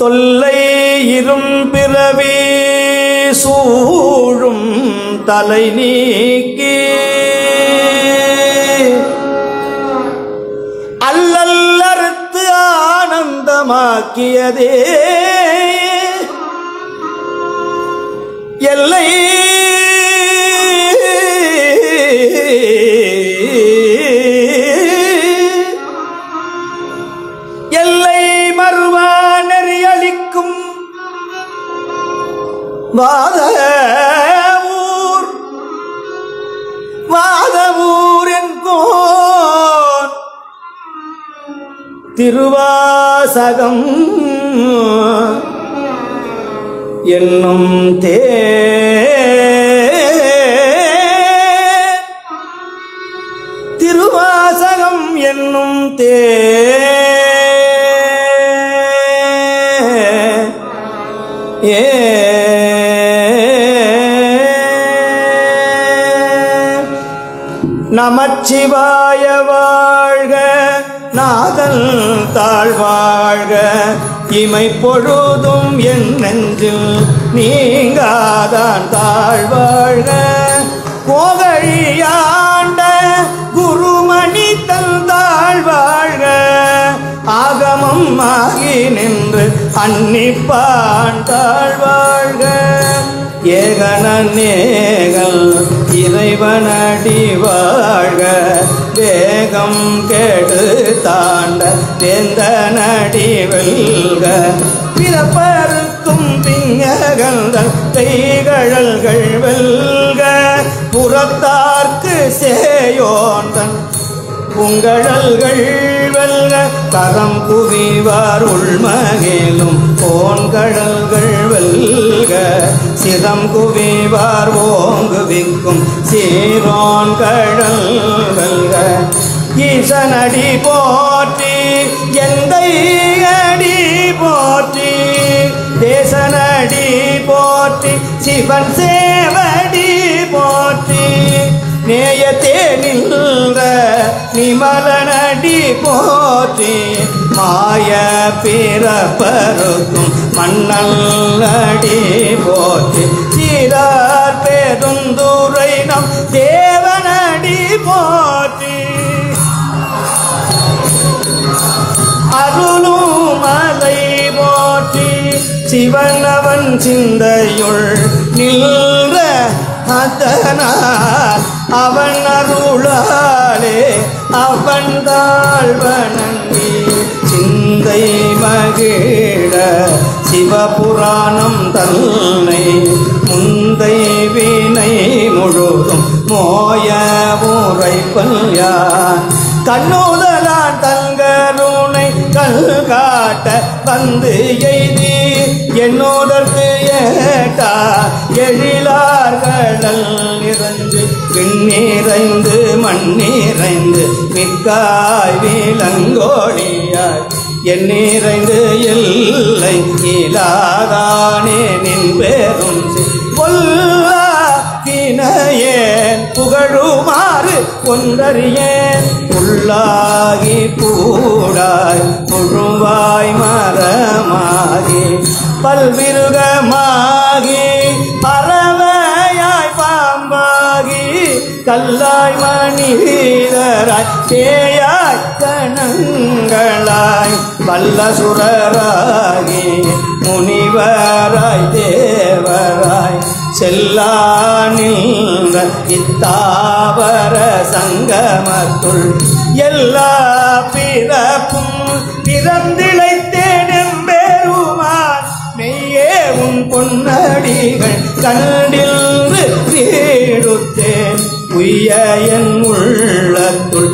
தொல்லை இரும்பிறவி சூழும் தலை நீக்கி அல்லல்லறுத்து ஆனந்தமாக்கியதே எல்லை எல்லை மறுவா நெறியளிக்கும் வாதவூர் என்கோன் திருவாசகம் என்னும் திருவாசகம் என்னும் நமச்சிவாய வாழ்க நாதல் தாழ்வாழ்க இமை பொழுதும் என் நெஞ்சில் நீங்காதான் தாழ்வாழ்க கோகழியாண்ட குருமணி தந்தாழ்வாழ்க ஆகமம் ஆகி நின்று அன்னிப்பான் தாழ்வாழ்க ஏகனேகல் இறைவனடி வாழ்க வேகம் கெடு தாண்ட வேந்தனடி வெல்க பிறப்பருக்கும் பிங்ககங்கள் கைகழல்கள் வெல்க புறத்தார்க்கு சேயோந்தன் புங்கழல்கள் வெல்க கரம் குவிவார் உள்மகிலும் போன்கடல்கள் வெல்க சிரம் குவிவார் ஓங்குவிக்கும் சீரோன் கடல் வெல்க ஈசனடி போற்றி எந்தை அடி போற்றி தேசனடி போற்றி சிவன் சேவடி போற்றி நேயத்தே நின்ற நிமலனடி போற்றி மாய பிறப்பருக்கும் மண்ணல்லடி போற்றி சீரார் பெருந்துரை நம் தேவனடி போற்றி அருளும் மலை போற்றி சிவனவன் சிந்தையுள் நின்ற அதனால் அவன் அருளாலே அவன் தாழ்வணங்கி சிந்தை மகிழ சிவபுராணம் தன்னை முந்தை வினை முழுதும் மோய உரைப்பல் யான் கண்ணுதலான் தங்கருணை கல் காட்ட வந்து எய்தி என்னோதற்கு ஏட்டா எழிலார்களல் நிறைந்து விண்ணீரைந்து மண்ணீரைந்து மிக்காய் விலங்கோடியாய் எண்ணீரைந்து எல்லை இலாதானே நின் பேரும் கொல்லா தினையேன் புகழுமாறு ஒன்றறியேன் உள்ளாகி கூடாய் புழுவாய் மரமாகி பல்விருகமாகி பறவையாய் பாம்பாகி கல்லாய் மனிதராய் பேயாய் கணங்களாய் வல்லசுரராகி முனிவராய் தேவராய் செல்லானிந்த இத்தாவர சங்கமத்துள் எல்லா பிறப்பும் பிறந்திழைத்தேன் எம்பெருமான் மெய்யே உன் பொன்னடிகள் கண்டின்று நீடுத்தேன் உய்ய என் உள்ளத்துள்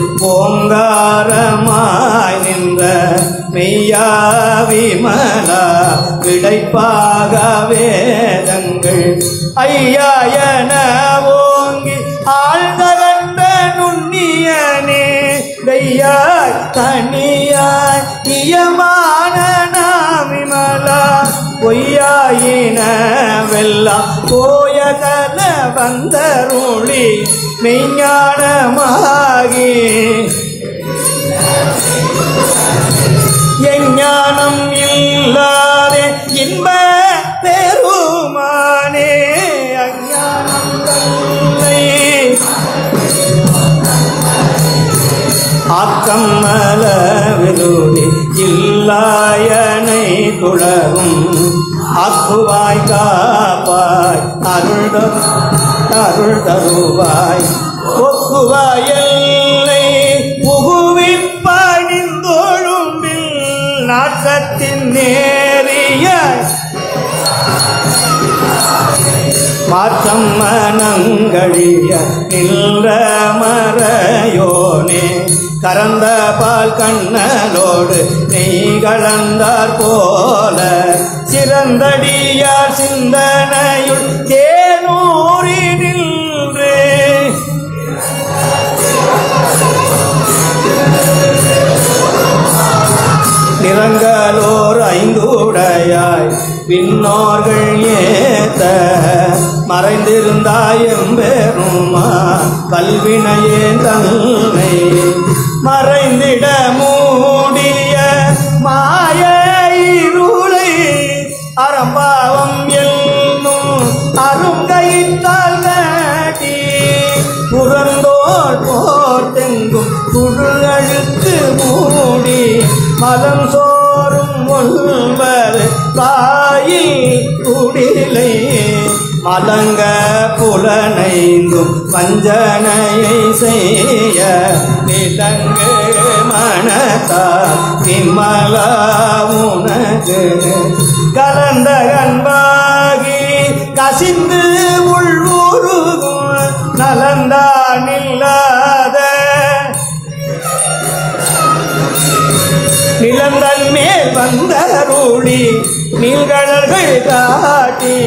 ஓங்காரமாய் நின்ற மெய்யா விமலா விடைப்பாக வேதங்கள் ஐயா என ஓங்கி ஆழ்ந்தகண்ட நுண்ணியனே கையாய் தனியாய் இயமான விமலா பொய்யாயின வெல்லாம் போய கல வந்தருளி மெய்ஞானமாகி எஞ்ஞானம் இல்லாதே ஆக்கம் மலவிருதி இல்லாயனை துளரும் ஆக்குவாய் காப்பாய் அருள் தருவாய் ஒக்குவாய் எல்லை புகுவிப்பணிந்தொழும்பில் நாட்டத்தின் நேரியாய் மாற்றம் மனங்களிய நின்ற மறையோனே கறந்த பால் கண்ணலோடு நெய் கலந்தார் போல சிறந்தடியார் சிந்தனையுள் தேனூரி நின்று நிறங்களோர் ஐந்துடையாய் பின்னோர்கள் ஏத்த மறைந்திருந்தாய் எம்பெருமா கல்வினையே தன்னை மறைந்திட மூடிய மாய இருளை அறம்பாவம் என்னும் அருங்கயிற்றால் கட்டி புறந்தோர் போர்த்தெங்கும் குழுஅழுத்து மூடி மலம் சோறும் ஒல்வர் தாயில் குடிலை மலங்க புலனைந்தும் வஞ்சனையை செய்ய நிலங்கு மனத்தால் விமலா உனக்கு கலந்த அன்பாகி கசிந்து உள்வுருகும் நலந்தான் இல்லாத நிலந்தன் மேல் வந்தருளி நீள்கடல்கள் காட்டி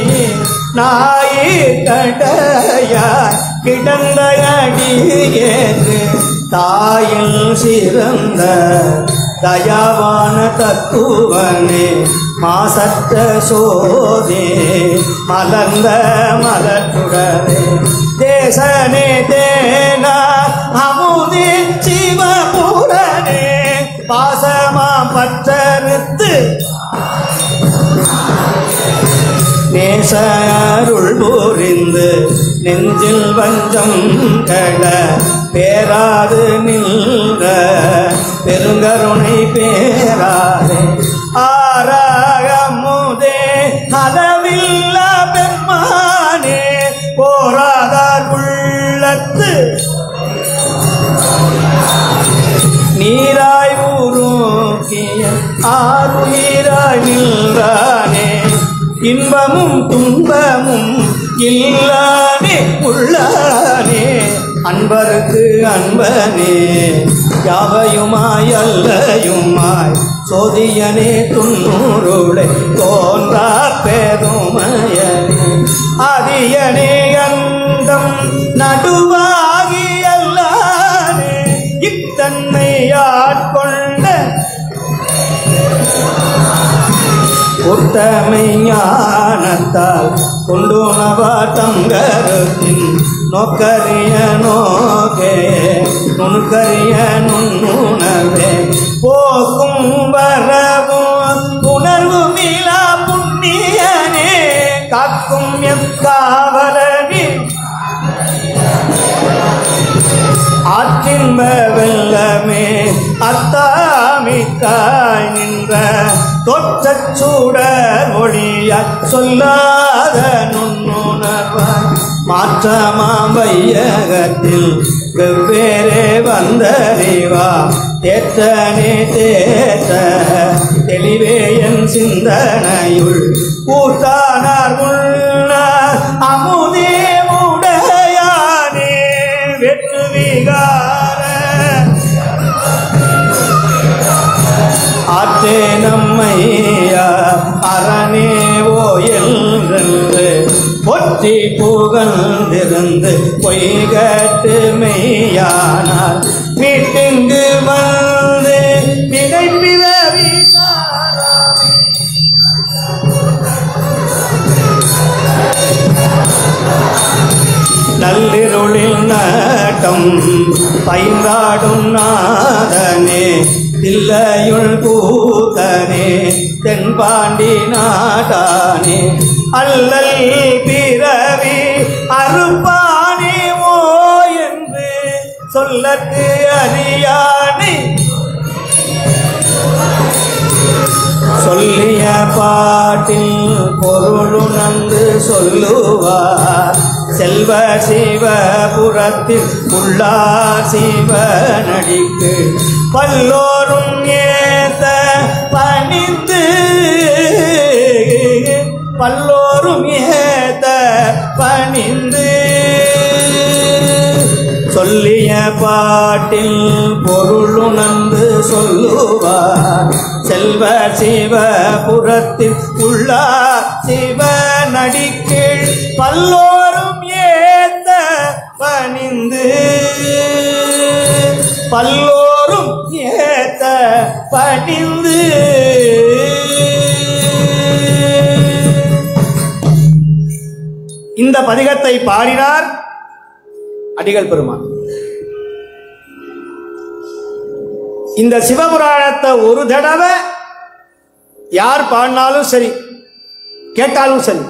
நாயிட்டடையாய் கிடந்த அடியேற்று தாயில் சிறந்த தயாவான தத்துவனே மாசற்ற சோதே மலர்ந்த மலர்ச்சுடரே தேசனே தேனா அமுதே சிவபுரனே பாசமாம் பற்றறுத்து நேச அருள் புரிந்து நெஞ்சில் வஞ்சம் கட பேராது நின்ற பெருங்கருணை பேராதே ஆராகமுதே அளவில்ல பெருமானே போராதார் உள்ளத்து நீராய் ஊருக்கிய ஆறுயிராய் நின்றானே இன்பமும் துன்பமும் இல்லானே உள்ளானே அன்பருக்கு அன்பனே யாவையுமாய் அல்லையுமாய் சோதியனே துன்னூருளை தோன்றா பேதுமயனே அதியனே அந்தம் நடுவாகி அல்லானே இத்தன்மை ஆட்கொண்ட உத்தமை ஞானத்தால் கொண்டுணவா தங்கருத்தின் நோக்கரிய நோக்கே நுணுக்கரிய நுண்ணுணர்வே போக்கும் வரவும் உணர்வு மீளா புண்ணியனே காக்கும் எக்காவலனே ஆற்றின்ப வெள்ளமே அத்தாமிக்காய் நின்ற தொற்றச் சூடர் மொழியாய் சொல்லாத நுண்ணுணர்வாய் மாற்றமாம் வையகத்தில் வெவ்வேறே வந்தறிவா தேற்றனே தேற்ற தெளிவே என் சிந்தனையுள் கூத்தானார் முன்னார் அமுதே உடையானே வெற்று விகார ஆற்றே நம்மையா அரணே ஓயென்று பொற்றி புகழ்ந்திருந்து பொய்கட்டு மெய்யானார் மீட்டிங்கு வந்து நினைப்பிதவி நள்ளிருளில் நாட்டம் பைந்தாடும் நாதனே தில்லையுள் கூத்தனே தென்பாண்டி நாட்டானே அல்லல் பிறவி அறுப்பானே ஓ என்று சொல்லற்கு அறியானை சொல்லிய பாட்டில் பொருளுணர்ந்து சொல்லுவார் செல்வ சிவபுரத்தில் உள்ளார் சிவனடிக்கு பல்லோரும் ஏத்த பணிந்து பல்லோரும் ஏத்த பணிந்து சொல்லிய பாட்டில் பொருளுணர்ந்து சொல்லுவார் செல்வ சிவபுரத்தில் உள்ளார் சிவனடிக்கீழ் பல்லோரும் ஏத்த பணிந்து பல்லோரும் ஏத்த பணிந்து இந்த பதிகத்தை பாடினார் அடிகள் பெருமான். இந்த சிவபுராணத்தை ஒரு தடவை யார் பாடினாலும் சரி, கேட்டாலும் சரி,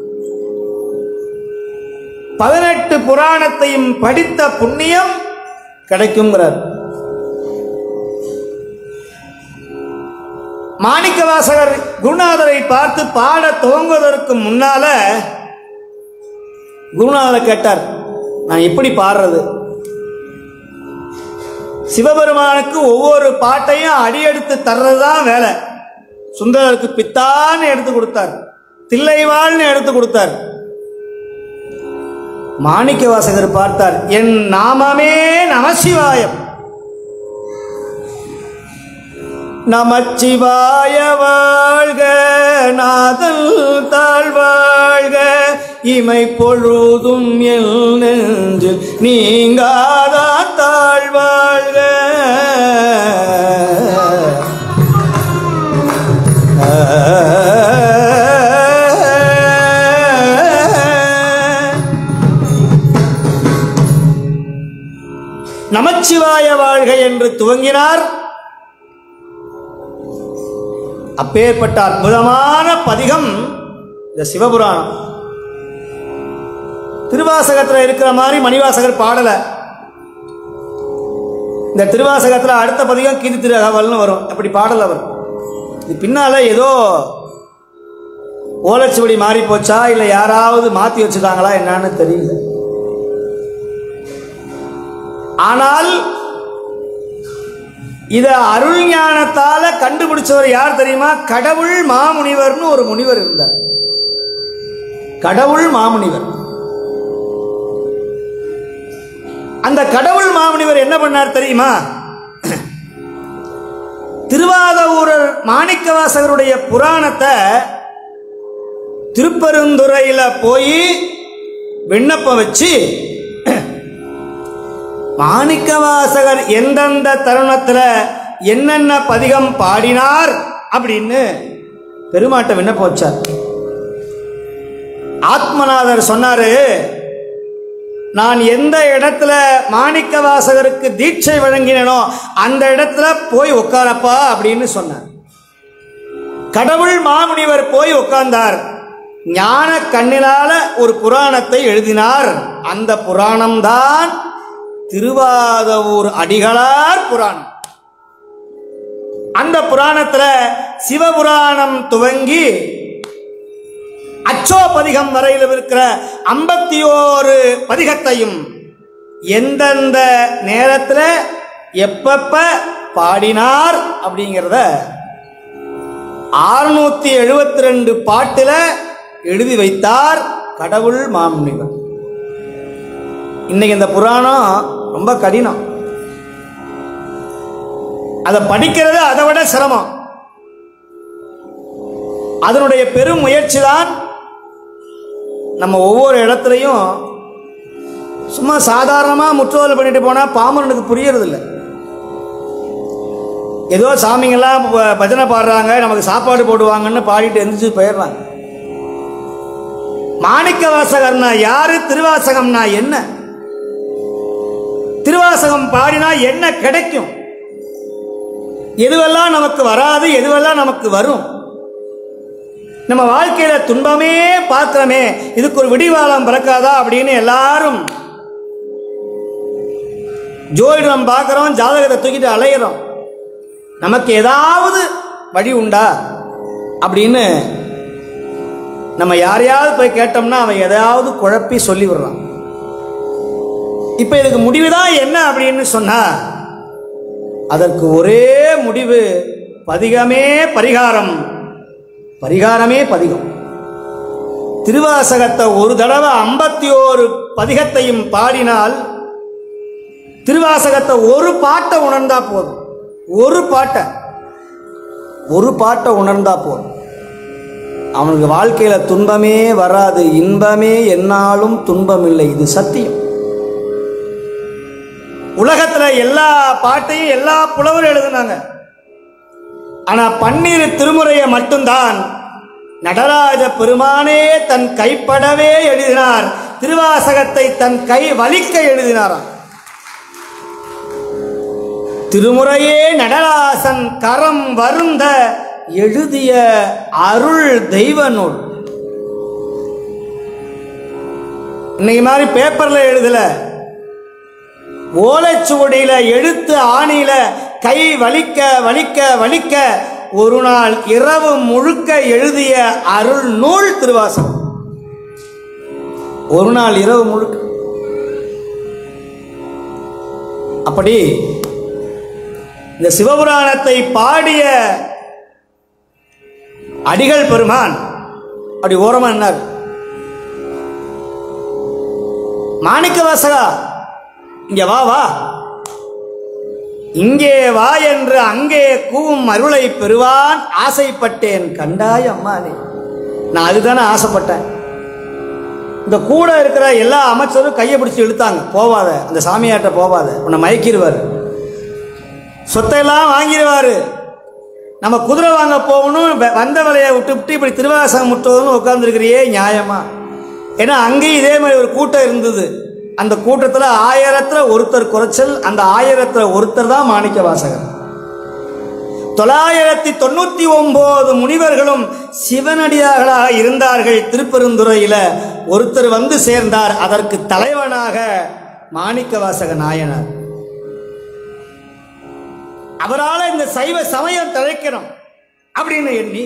18 புராணத்தையும் படித்த புண்ணியம் கிடைக்குங்கிறார். மாணிக்கவாசகர் குருநாதரை பார்த்து பாட துவங்குவதற்கு முன்னால குருநாதர் கேட்டார், நான் எப்படி பாடுறது? சிவபெருமானுக்கு ஒவ்வொரு பாட்டையும் அடியெடுத்து தர்றதுதான் வேலை. சுந்தரருக்கு பித்தான்னு எடுத்து கொடுத்தார், தில்லைவாள்னு எடுத்து கொடுத்தார். மாணிக்கவாசகர் பார்த்தார், என் நாமமே நமசிவாயம், நமச்சிவாய வாழ்க நாதல் தாழ்வாழ்க இமை பொழுதும் எல் நெஞ்சில் நீங்காதா தாழ்வாழ்க. நமச்சிவாய வாழ்க என்று துவங்கினார். அப்பேற்பட்ட அற்புதமான பதிகம் இந்த சிவபுராணம். திருவாசகத்தில் இருக்கிற மாதிரி மணிவாசகர் பாடல. இந்த திருவாசகத்தில் அடுத்த பதிகம் கீர்த்தி திருஅகவல்னு வரும், அப்படி பாடல அவர். இது பின்னால ஏதோ ஓலைச்சுவடி மாறி போச்சா இல்லை யாராவது மாற்றி வச்சுட்டாங்களா என்னன்னு தெரியல. ஆனால் இத அருள் ஞானத்தால கண்டுபிடிச்சவர் யார் தெரியுமா? கடவுள் மாமுனிவர்னு ஒரு முனிவர் இருந்தார். கடவுள் மாமுனிவர். அந்த கடவுள் மாமுனிவர் என்ன பண்ணார் தெரியுமா? திருவாதவூரர் மாணிக்கவாசகருடைய புராணத்தை திருப்பெருந்துறையில போய் விண்ணப்பம் வச்சு மாணிக்கவாசகர் எந்தெந்த தருணத்தில் என்னென்ன பதிகம் பாடினார் அப்படின்னு பெருமாட்ட விண்ணப்பம் வச்சார். ஆத்மநாதர் சொன்னாரு, நான் எந்த இடத்துல மாணிக்கவாசகருக்கு தீட்சை வழங்கினோ அந்த இடத்துல போய் உட்காரப்பா அப்படின்னு சொன்னார். கடவுள் மாமுனிவர் போய் உட்கார்ந்தார். ஞான கண்ணினால ஒரு புராணத்தை எழுதினார். அந்த புராணம்தான் திருவாதவூர் அடிகளார் புராணம். அந்த புராணத்துல சிவபுராணம் துவங்கி அச்சோபதிகம் வரையில் இருக்கிற 51 பதிகத்தையும் எந்தெந்த நேரத்தில் எப்பப்ப பாடினார் அப்படிங்கிறத 672 பாட்டில் எழுதி வைத்தார் கடவுள் மாமுனிவர். இன்னைக்கு இந்த புராணம் ரொம்ப கடினம், அதை படிக்கிறது அதை விட சிரமம். அதனுடைய பெரும் முயற்சி தான் நம்ம ஒவ்வொரு இடத்துலையும் சும்மா சாதாரணமாக முற்றோதல் பண்ணிட்டு போனால் பாமரனுக்கு புரியறது இல்லை. ஏதோ சாமிங்கெல்லாம் பஜனை பாடுறாங்க, நமக்கு சாப்பாடு போடுவாங்கன்னு பாடிட்டு எந்திரிச்சு போயிடுறாங்க. மாணிக்கவாசகர்னா யாரு? திருவாசகம்னா என்ன? திருவாசகம் பாடினா என்ன கிடைக்கும்? எதுவெல்லாம் நமக்கு வராது, எதுவெல்லாம் நமக்கு வரும்? நம்ம வாழ்க்கையில துன்பமே பார்க்கிறோமே, இதுக்கு ஒரு விடிவாளம் பிறக்காதா அப்படின்னு எல்லாரும் ஜோதிடம் பார்க்குறோம், ஜாதகத்தை தூக்கிட்டு அலையிறோம். நமக்கு ஏதாவது வழி உண்டா அப்படின்னு நம்ம யாரையாவது போய் கேட்டோம்னா அவன் எதையாவது குழப்பி சொல்லி விடுறான். இப்போ இதுக்கு முடிவுதான் என்ன அப்படின்னு சொன்னா, அதற்கு ஒரே முடிவு, பதிகமே பரிகாரம், பரிகாரமே பதிகம். திருவாசகத்தை ஒரு தடவை 51 பதிகத்தையும் பாடினால், திருவாசகத்தை ஒரு பாட்டை உணர்ந்தா போதும், ஒரு பாட்டை உணர்ந்தா போதும், அவனுக்கு வாழ்க்கையில துன்பமே வராது, இன்பமே என்னாலும் துன்பம் இல்லை. இது சத்தியம். உலகத்துல எல்லா பாட்டையும் எல்லா புலவரும் எழுதினாங்க. ஆனா 12 திருமுறையை மட்டும்தான் நடராஜ பெருமானே தன் கைப்படவே எழுதினார். திருவாசகத்தை தன் கை வலிக்க எழுதினாராம். திருமுறையே நடராசன் கரம் வருந்த எழுதிய அருள் தெய்வ நூல். இன்னைக்கு மாதிரி பேப்பர்ல எழுதல, ஓலைச்சுவடியில எழுத்து ஆணியில கை வலிக்க வலிக்க வலிக்க ஒரு நாள் இரவு முழுக்க எழுதிய அருள் நூல் திருவாசகம். ஒரு நாள் இரவு முழுக்க. அப்படி இந்த சிவபுராணத்தை பாடிய அடிகள் பெருமான் அப்படி ஓரமா என்னார், மாணிக்க வாசகா இங்க வா வா, இங்கே வா என்று அங்கே கூவும் அருளை பெறுவான் ஆசைப்பட்டேன் கண்டாய் அம்மானே. நான் அதுதானே ஆசைப்பட்டேன். இந்த கூட இருக்கிற எல்லா அமைச்சரும் கையை பிடிச்சி இழுத்தாங்க, போவாத, அந்த சாமியார்ட்ட போவாத, உன்னை மயக்கிடுவார், சொத்தையெல்லாம் வாங்கிடுவார், நம்ம குதிரை வாங்க போகணும், வந்த வேலையை விட்டு இப்படி திருவாசகம் முற்றுவதுன்னு உட்கார்ந்துருக்கிறியே நியாயமா? ஏன்னா அங்கேயும் இதே மாதிரி ஒரு கூட்டம் இருந்தது. அந்த கூட்டத்தில் 1000ல் ஒருத்தர் குறைச்சல், அந்த 1000ல் ஒருத்தர் தான் மாணிக்க வாசகர். 999 முனிவர்களும் சிவனடியார்களாக இருந்தார்கள். திருப்பெருந்துறையில ஒருத்தர் வந்து சேர்ந்தார், அதற்கு தலைவனாக மாணிக்க வாசக நாயனார். அவரால் இந்த சைவ சமயம் தழைக்கணும் அப்படின்னு எண்ணி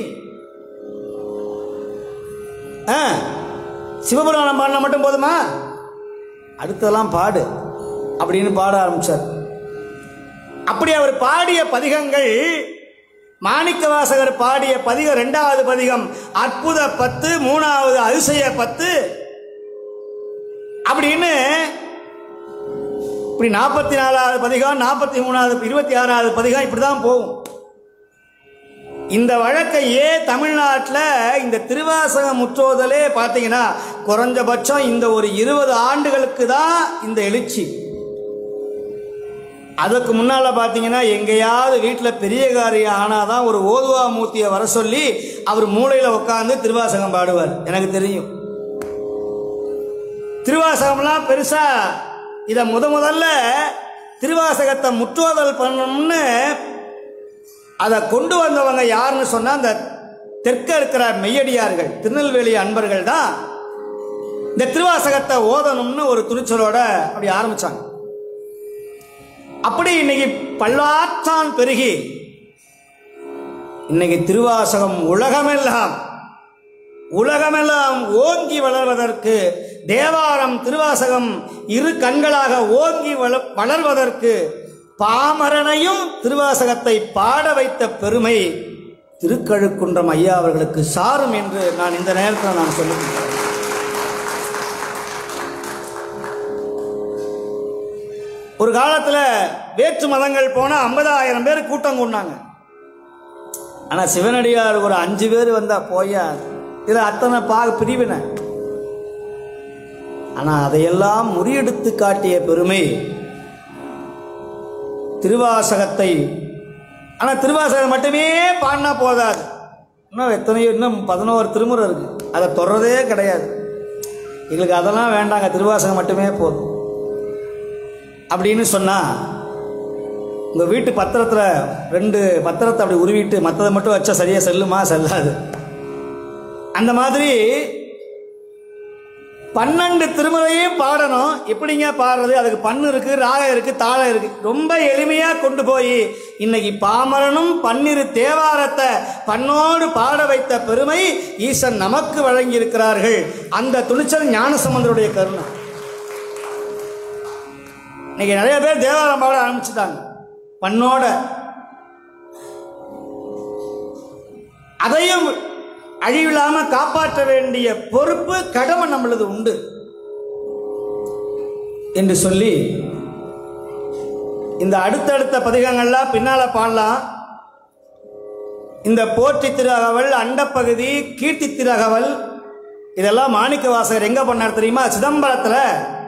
சிவபுராணம் பாடினா மட்டும் போதுமா, அடுத்தெல்லாம் பாடு அப்படின்னு பாட ஆரம்பிச்சார். அப்படி அவர் பாடிய பதிகங்கள், மாணிக்க வாசகர் பாடிய பதிகம் 2வது பதிகம் அற்புத 10, 3வது அதிசய 10 அப்படின்னு இப்படி 44வது பதிகம், 43வது, 26வது பதிகம் இப்படிதான் போகும். இந்த வழக்கையே தமிழ்நாட்டில் இந்த திருவாசக முற்றோதலே பார்த்தீங்கன்னா குறைஞ்சபட்சம் இந்த ஒரு 20 ஆண்டுகளுக்கு தான் இந்த எழுச்சி. அதுக்கு முன்னால பார்த்தீங்கன்னா எங்கேயாவது வீட்டில் பெரிய காரியம் ஆனாதான் ஒரு ஓதுவா மூர்த்தியை வர சொல்லி அவர் மூளையில் உட்காந்து திருவாசகம் பாடுவார். எனக்கு தெரியும். திருவாசகம்லாம் பெருசா இதை முதல்ல திருவாசகத்தை முற்றோதல் பண்ணணும்னு அதை கொண்டு வந்தவங்க யாருன்னு சொன்னா, அந்த தெற்க இருக்கிற மெய்யடியார்கள், திருநெல்வேலி அன்பர்கள் தான் இந்த திருவாசகத்தை ஓதணும்னு ஒரு துணிச்சலோட அப்படி ஆரம்பிச்சாங்க. அப்படி இன்னைக்கு பல்லாற்றான் பெருகி இன்னைக்கு திருவாசகம் உலகமெல்லாம் ஓங்கி வளர்வதற்கு, தேவாரம் திருவாசகம் இரு கண்களாக ஓங்கி வளர்வதற்கு பாமரனையும் திருவாசகத்தை பாட வைத்த பெருமை திருக்கழுக்குன்றம் ஐயா அவர்களுக்கு சாரும் என்று நான் இந்த நேரத்தில் நான் சொல்லுகிறேன். ஒரு காலத்தில் வேற்று மதங்கள் போனால் 50,000 பேர் கூட்டம் கொண்டாங்க. ஆனால் சிவனடியார் ஒரு 5 பேர் வந்தா போயா, இதில் அத்தனை பிரிவினை. ஆனால் அதையெல்லாம் முறியெடுத்து காட்டிய பெருமை திருவாசகத்தை. ஆனால் திருவாசகம் மட்டுமே பாடினா போதாது, இன்னும் 11 திருமுறை இருக்கு, அதை தொடரதே கிடையாது. எங்களுக்கு அதெல்லாம் வேண்டாங்க, திருவாசகம் மட்டுமே போதும் அப்படின்னு சொன்னா, உங்கள் வீட்டு பத்திரத்தில் 2 பத்திரத்தை அப்படி உருவிட்டு மற்றதை மட்டும் வச்சா சரியா செல்லுமா? செல்லாது. அந்த மாதிரி 12 திருமுறையும் பாடணும். எப்படிங்க பாடுறது? அதுக்கு பண்ணு இருக்கு, ராகம் இருக்கு, தாளம் இருக்கு. ரொம்ப எளிமையா கொண்டு போய் இன்னைக்கு பாமரனும் 12 தேவாரத்தை பண்ணோடு பாட வைத்த பெருமை ஈசன் நமக்கு வழங்கி இருக்கிறார்கள். அந்த துணிச்சல் ஞானசம்பந்தருடைய கருணை. இன்னைக்கு நிறைய பேர் தேவாரம் பாட ஆரம்பிச்சுட்டாங்க பண்ணோட. அதையும் அழிவில்லாம காப்பாற்ற வேண்டிய பொறுப்பு, கடமை நம்மளது உண்டு என்று சொல்லி இந்த அடுத்தடுத்த பதிகங்கள்லாம் பின்னால பாடலாம். இந்த போற்றி திருஅகவல், அண்டப்பகுதி, கீர்த்தி திருஅகவல் இதெல்லாம் மாணிக்க வாசகர் எங்க பண்ணார் தெரியுமா? சிதம்பரத்துல.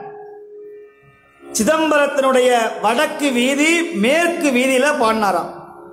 சிதம்பரத்தினுடைய வடக்கு வீதி மேற்கு வீதியில பாடினாராம்.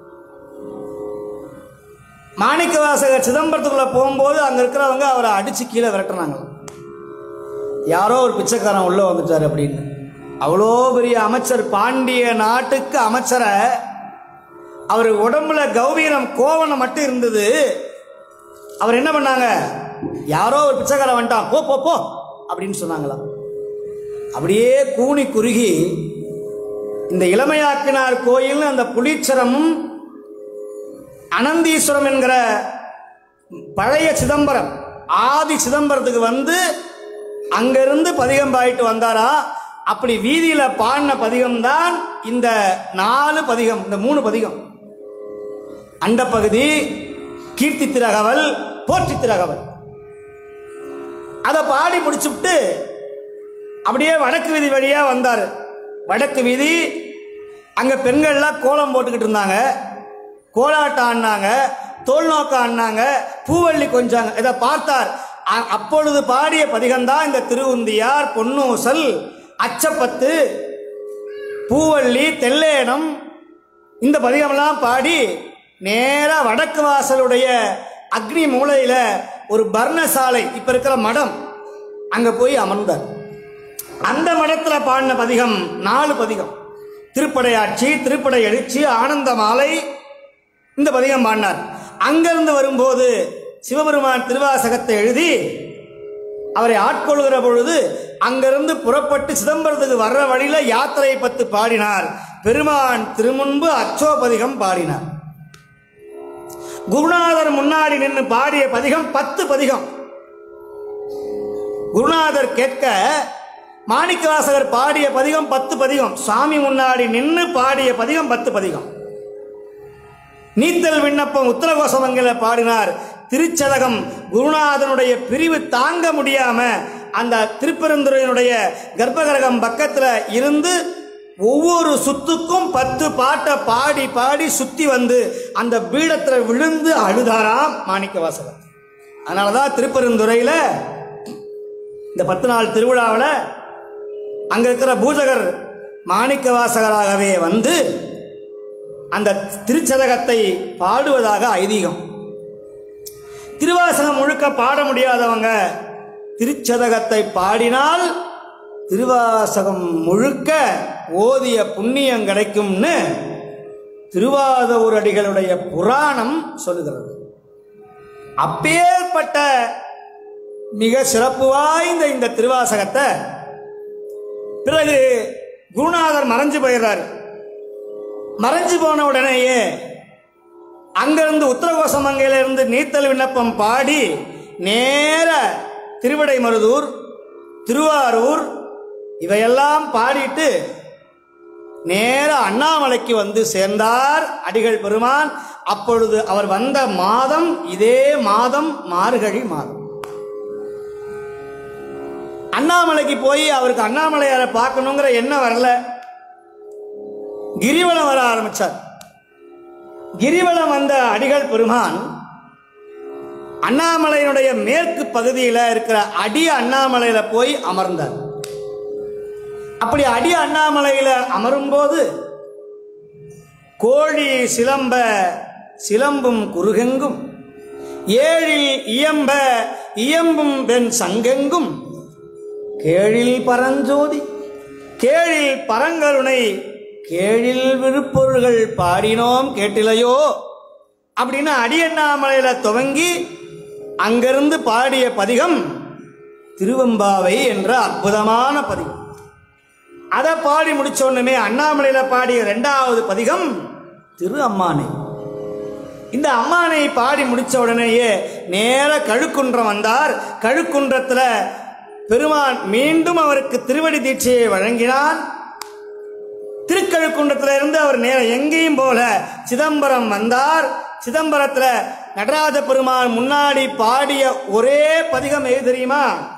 மாணிக்க வாசகர் சிதம்பரத்துக்குள்ள போகும்போது அங்க இருக்கிறவங்க அவரை அடிச்சு கீழே விரட்டுறாங்க. யாரோ ஒரு பிச்சைக்காரன் உள்ள வந்துட்டாரு அப்படின்னு. அவ்வளோ பெரிய அமைச்சர், பாண்டிய நாட்டுக்கு அமைச்சரை, அவர் உடம்புல கௌவீரம் கோவணம் மட்டும் இருந்தது. அவர் என்ன பண்ணாங்க? யாரோ ஒரு பிச்சைக்காரன் வந்துட்டான், போ போ போ அப்படின்னு சொன்னாங்களாம். அப்படியே கூனி குறுகி இந்த இளமையாக்கினார் கோயில், அந்த புலீச்சரமும் அனந்தீஸ்வரம் என்கிற பழைய சிதம்பரம், ஆதி சிதம்பரத்துக்கு வந்து அங்கிருந்து பதிகம் பாடிட்டு வந்தாரா. அப்படி வீதியில பாடின பதிகம் தான் இந்த 4 பதிகம், இந்த 3 பதிகம். அண்டப்பகுதி, கீர்த்தி திருஅகவல், போற்றி திருஅகவல். அதை பாடி முடிச்சுட்டு அப்படியே வடக்கு வீதி வழியா வந்தாரு. வடக்கு வீதி, அங்க பெண்கள்லாம் கோலம் போட்டுக்கிட்டு இருந்தாங்க, கோலாட்டம் ஆடினாங்க, தோல் நோக்கம் ஆடினாங்க, பூவள்ளி கொஞ்சாங்க. இதை பார்த்தார். அப்பொழுது பாடிய பதிகம்தான் இந்த திருவுந்தியார், பொன்னூசல், அச்சப்பத்து, பூவள்ளி, தெல்லேனம். இந்த பதிகமெல்லாம் பாடி நேரா வடக்கு வாசலுடைய அக்னி மூலையில ஒரு பர்ணசாலை, இப்ப இருக்கிற மடம், அங்க போய் அமர்ந்தார். அந்த மடத்துல பாடின பதிகம் 4 பதிகம். திருப்படையாட்சி, திருப்படை எழுச்சி, ஆனந்த மாலை, இந்த பதிகம் பாடினார். அங்கிருந்து வரும்போது சிவபெருமான் திருவாசகத்தை எழுதி அவரை ஆட்கொள்கிற பொழுது அங்கிருந்து புறப்பட்டு சிதம்பரத்துக்கு வர்ற வழியில யாத்திரையை பத்து பாடினார். பெருமான் திருமுன்பு அச்சோபதிகம் பாடினார். குருநாதர் முன்னாடி நின்று பாடிய பதிகம் 10 பதிகம். குருநாதர் கேட்க மாணிக்க வாசகர் பாடிய பதிகம் 10 பதிகம். சுவாமி முன்னாடி நின்று பாடிய பதிகம் 10 பதிகம். நீத்தல் விண்ணப்பம் உத்தரகோசமங்கல பாடினார். திருச்சதகம் குருநாதனுடைய பிரிவு தாங்க முடியாம அந்த திருப்பெருந்துறையினுடைய கர்ப்பகிரகம் பக்கத்துல இருந்து ஒவ்வொரு சுத்துக்கும் 10 பாட்டை பாடி பாடி சுத்தி வந்து அந்த பீடத்துல விழுந்து அழுதாராம் மாணிக்க வாசகர். அதனாலதான் திருப்பெருந்துறையில இந்த 10 நாள் திருவிழாவில் அங்க இருக்கிற பூஜகர் மாணிக்க வாசகராகவே வந்து அந்த திருச்சதகத்தை பாடுவதாக ஐதீகம். திருவாசகம் முழுக்க பாட முடியாதவங்க திருச்சதகத்தை பாடினால் திருவாசகம் முழுக்க ஓதிய புண்ணியம் கிடைக்கும்னு திருவாதவூர் அடிகளுடைய புராணம் சொல்லுகிறது. அப்பேற்பட்ட மிக சிறப்பு வாய்ந்த இந்த திருவாசகத்தை பிறகு குருநாதர் மறைஞ்சு போயிடுறார். மறைஞ்சு போன உடனேயே அங்கிருந்து உத்தரகோசமங்கையிலிருந்து நீத்தல் விண்ணப்பம் பாடி நேர திருவிடைமருதூர், திருவாரூர் இவையெல்லாம் பாடிட்டு நேர அண்ணாமலைக்கு வந்து சேர்ந்தார் அடிகள் பெருமான். அப்பொழுது அவர் வந்த மாதம் இதே மாதம் மார்கழி மாதம். அண்ணாமலைக்கு போய் அவருக்கு அண்ணாமலையாரை பார்க்கணுங்கிற எண்ணம் வரல. கிரிவலம் வர ஆரம்பிச்சார். கிரிவலம் வந்த அடிகள் பெருமான் அண்ணாமலையினுடைய மேற்கு பகுதியில் இருக்கிற அடி அண்ணாமலையில போய் அமர்ந்தார். அப்படி அடி அண்ணாமலையில அமரும் போது கோழி சிலம்ப சிலம்பும் குருகெங்கும், ஏழில் இயம்ப இயம்பும் வெண் சங்கெங்கும், கேழில் பரஞ்சோதி கேழில் பரங்கருணை கேழில் விருப்பொருள்கள் பாடினோம் கேட்டிலையோ அப்படின்னு அடியண்ணாமலையில துவங்கி அங்கிருந்து பாடிய பதிகம் திருவெம்பாவை என்ற அற்புதமான பதிகம். அதை பாடி முடிச்ச உடனே அண்ணாமலையில பாடிய 2வது பதிகம் திரு அம்மானை. இந்த அம்மானை பாடி முடிச்ச உடனேயே நேர கழுக்குன்றம் வந்தார். கழுக்குன்றத்துல பெருமான் மீண்டும் அவருக்கு திருவடி தீட்சையை வழங்கினான். திருக்கழுக்குன்றத்துல இருந்து அவர் நேர எங்கேயும் போல சிதம்பரம் வந்தார். சிதம்பரத்துல நடராஜ பெருமான் முன்னாடி பாடிய ஒரே பதிகம் எது தெரியுமா?